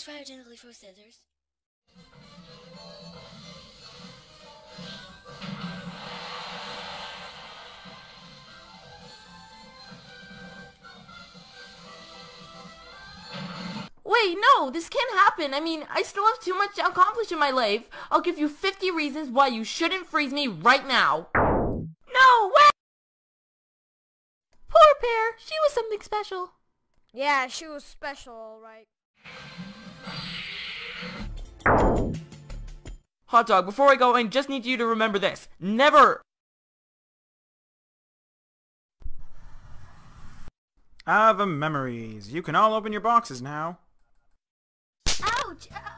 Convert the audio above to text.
fire gently for scissors. Wait, no, this can't happen. I mean, I still have too much to accomplish in my life. I'll give you 50 reasons why you shouldn't freeze me right now. No way! Poor Pear, she was something special. Yeah, she was special, alright. Hot Dog, before I go, I just need you to remember this. Never! Ah, the memories. You can all open your boxes now. Ouch!